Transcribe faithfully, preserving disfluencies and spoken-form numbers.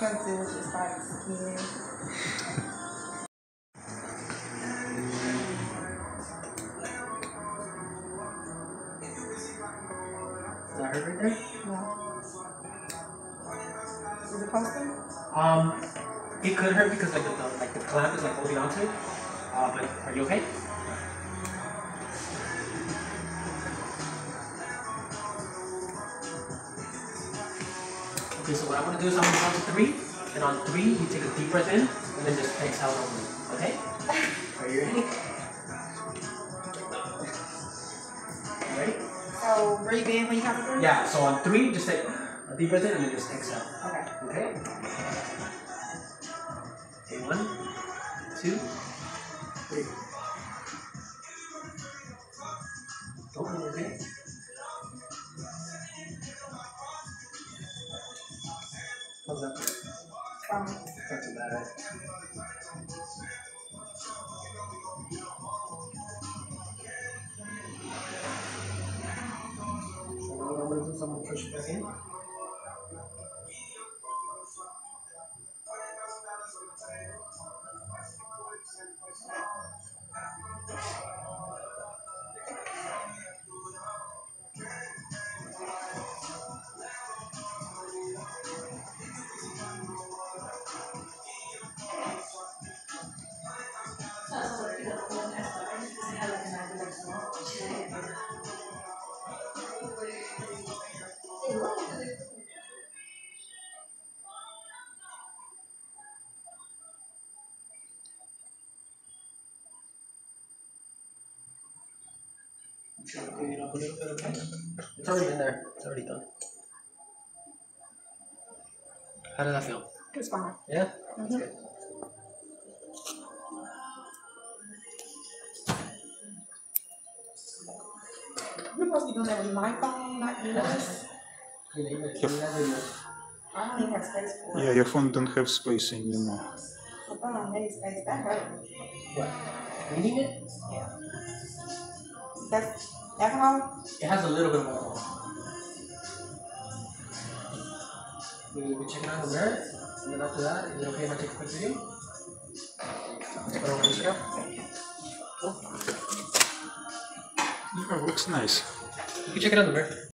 Because it was just like skin. Does that hurt right there? No. Is it posting? Um, it could hurt because like the, the like the clamp is like holding onto it. Uh, but are you okay? Okay, so what I'm gonna do is I'm gonna count to three, and on three you take a deep breath in, and then just exhale normally. Okay? Are you ready? You ready? So breathe in when you have to breathe? Yeah. So on three, just take a deep breath in, and then just exhale. Okay. Okay? Okay, one, two, three. Go, okay? How's that feel? Um, Not too bad, right? So now what I'm gonna do is I'm gonna push it back in. It's gonna clean it up a little bit, okay? It's already in there. It's already done. How does that feel? it's fine. Yeah? That's Mhm. good. You're supposed to be doing that with my phone, not yours. You know, you never know. I don't even have space for it. Yeah, your phone don't have space anymore. My phone made space. That hurt. What? Cleaning it? Yeah. That's alcohol? It has a little bit of alcohol. We we check it out in the mirror, and then after that, is it okay if I take a quick video? Put it on my Instagram? Cool. Yeah, looks nice. You can check it out in the mirror.